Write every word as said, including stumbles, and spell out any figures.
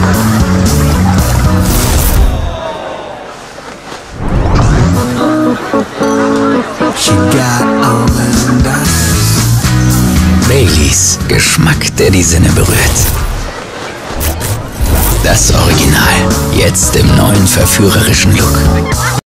She got almond eyes. Baileys, Geschmack, der die Sinne berührt. Das Original, jetzt im neuen verführerischen Look.